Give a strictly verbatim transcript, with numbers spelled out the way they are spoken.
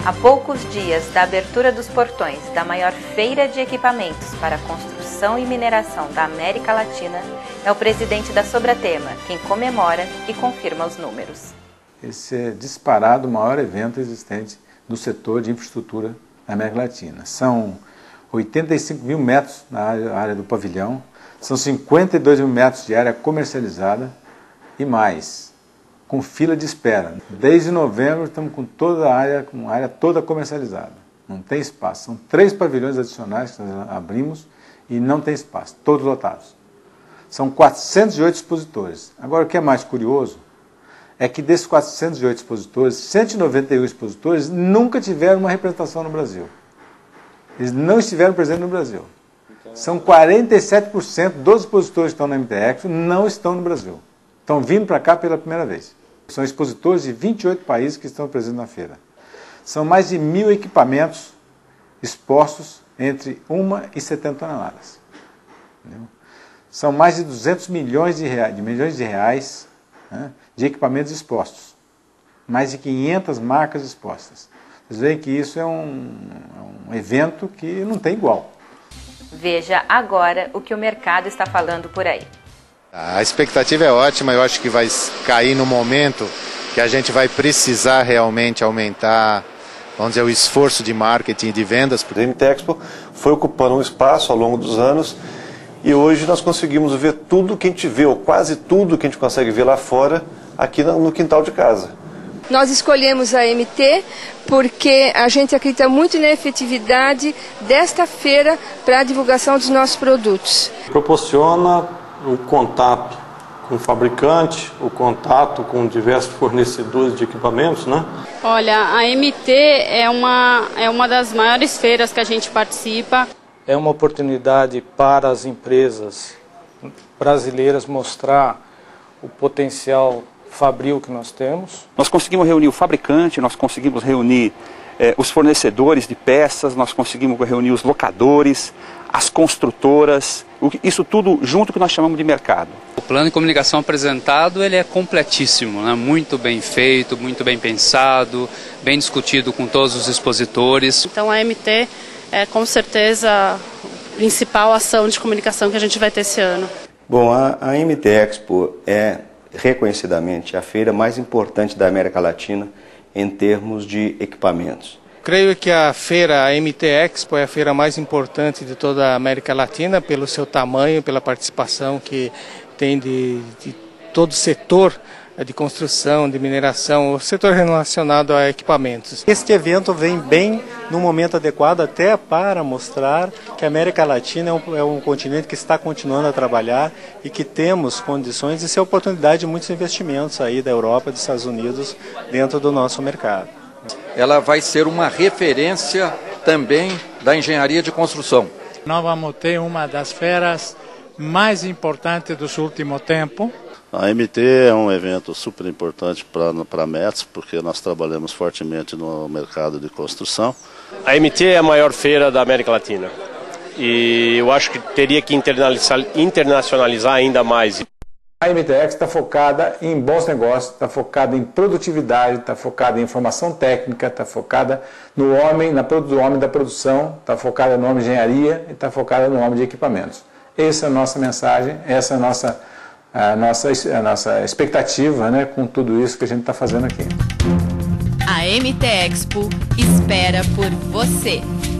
A poucos dias da abertura dos portões da maior feira de equipamentos para construção e mineração da América Latina, é o presidente da Sobratema quem comemora e confirma os números. Esse é disparado o maior evento existente no setor de infraestrutura da América Latina. São oitenta e cinco mil metros na área, área do pavilhão, são cinquenta e dois mil metros de área comercializada e mais, com fila de espera. Desde novembro estamos com toda a área, com a área toda comercializada. Não tem espaço. São três pavilhões adicionais que nós abrimos e não tem espaço, todos lotados. São quatrocentos e oito expositores. Agora, o que é mais curioso é que desses quatrocentos e oito expositores, cento e noventa e um expositores nunca tiveram uma representação no Brasil. Eles não estiveram presentes no Brasil. São quarenta e sete por cento dos expositores que estão na M T Expo não estão no Brasil. Estão vindo para cá pela primeira vez. São expositores de vinte e oito países que estão presentes na feira. São mais de mil equipamentos expostos entre uma e setenta toneladas. Entendeu? São mais de duzentos milhões de reais, de milhões de reais, né, de equipamentos expostos. Mais de quinhentas marcas expostas. Vocês veem que isso é um, um evento que não tem igual. Veja agora o que o mercado está falando por aí. A expectativa é ótima, eu acho que vai cair no momento que a gente vai precisar realmente aumentar, vamos dizer, o esforço de marketing e de vendas. A M T Expo foi ocupando um espaço ao longo dos anos e hoje nós conseguimos ver tudo que a gente vê, ou quase tudo que a gente consegue ver lá fora, aqui no quintal de casa. Nós escolhemos a M T porque a gente acredita muito na efetividade desta feira para a divulgação dos nossos produtos. Proporciona o contato com o fabricante, o contato com diversos fornecedores de equipamentos, né? Olha, a M T é uma, é uma das maiores feiras que a gente participa. É uma oportunidade para as empresas brasileiras mostrar o potencial fabril que nós temos. Nós conseguimos reunir o fabricante, nós conseguimos reunir eh, os fornecedores de peças, nós conseguimos reunir os locadores, as construtoras, isso tudo junto que nós chamamos de mercado. O plano de comunicação apresentado ele é completíssimo, né? Muito bem feito, muito bem pensado, bem discutido com todos os expositores. Então a M T é com certeza a principal ação de comunicação que a gente vai ter esse ano. Bom, a, a M T Expo é reconhecidamente a feira mais importante da América Latina em termos de equipamentos. Creio que a feira, a M T Expo, é a feira mais importante de toda a América Latina, pelo seu tamanho, pela participação que tem de, de todo o setor de construção, de mineração, o setor relacionado a equipamentos. Este evento vem bem no momento adequado até para mostrar que a América Latina é um, é um continente que está continuando a trabalhar e que temos condições de ser oportunidade de muitos investimentos aí da Europa e dos Estados Unidos dentro do nosso mercado. Ela vai ser uma referência também da engenharia de construção. Nós vamos ter uma das feiras mais importantes dos últimos tempos. A M T é um evento super importante para a Metz, porque nós trabalhamos fortemente no mercado de construção. A M T é a maior feira da América Latina e eu acho que teria que internacionalizar ainda mais. A M T Expo está focada em bons negócios, está focada em produtividade, está focada em informação técnica, está focada no homem, na do homem da produção, está focada no homem de engenharia e está focada no homem de equipamentos. Essa é a nossa mensagem, essa é a nossa, a nossa, a nossa expectativa, né, com tudo isso que a gente está fazendo aqui. A M T Expo espera por você.